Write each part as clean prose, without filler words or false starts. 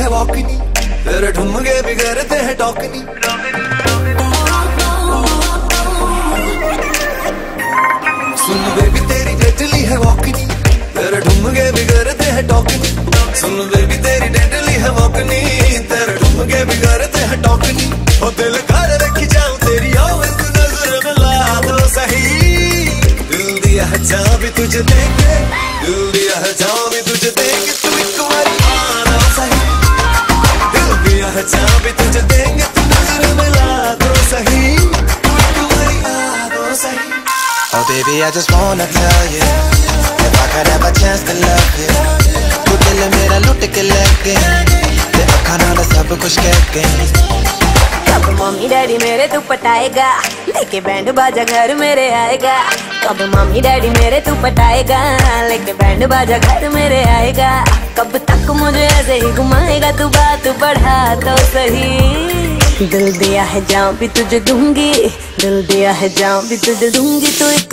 वॉकनी, तेरे ठुमके बिगड़ते हैं टॉकनी। सुन बेबी तेरी डेडली है वॉकनी, तेरे ठुमके बिगड़ते हैं टॉकनी। सुन बेबी तेरी डेडली है वॉकनी, तेरे ठुमके बिगड़ते हैं टॉकनी। ओ दिल कर रखी जाऊं तेरी आओ एक नजर मिला दो सही। दिल दिया है जहाँ भी तुझे देंगे, दिल दिया है जहाँ भी तुझे देंगे, तू एक बारी आना सही। दिल दिया है जहाँ भी तुझे देंगे, तू नजर मिला दो सही, तू एक बारी आ दो सही। Oh baby, I just wanna tell you, if I could have a chance to love you, तू दिल मेरा लुट के लेके, ते अखा नाल सब कुछ कह के। कब मम्मी डैडी मेरे तू पटाएगा, लेके बैंड बाजा घर मेरे आएगा। कब मम्मी डैडी मेरे तू पटाएगा, लेके बैंड बाजा घर मेरे आएगा। कब तक मुझे ऐसे ही घुमाएगा, तू बात बढ़ा तो सही। दिल दिया है जहाँ भी तुझे दूंगी, दिल दिया है जहाँ भी तुझे दूंगी, तू एक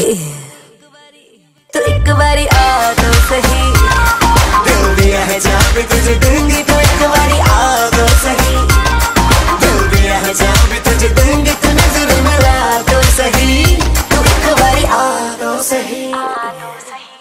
बारी आ तो सही। दिल दिया है जहाँ भी तुझे दूंगी, तू एक बारी आ तो सही। दिल दिया है जहाँ भी तुझे दूंगी, तू नजर मिला तो सही, तू एक बारी आ तो सही।